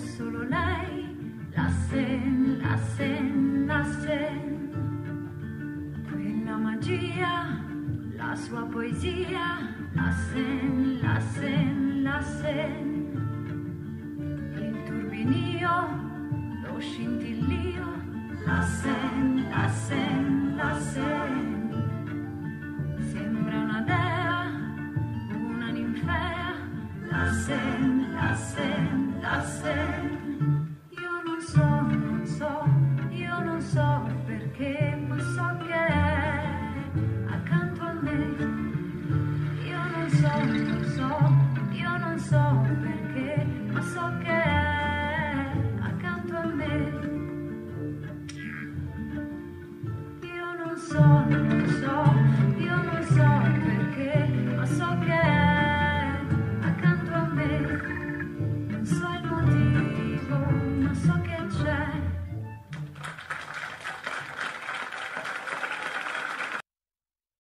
solo lei, la Sen, la Sen, la Sen. Quella magia, la sua poesia, la Sen, la Sen, la Sen. Il turbinio, lo scintillio, la Sen, la Sen, la Sen. Sembra una dea, una ninfea, la Sen, la Sen, la Sen. Io non so, non so, io non so perché, ma so che è accanto a me. Io non so, non so, io non so perché, ma so che è accanto a me. Io non so, non so.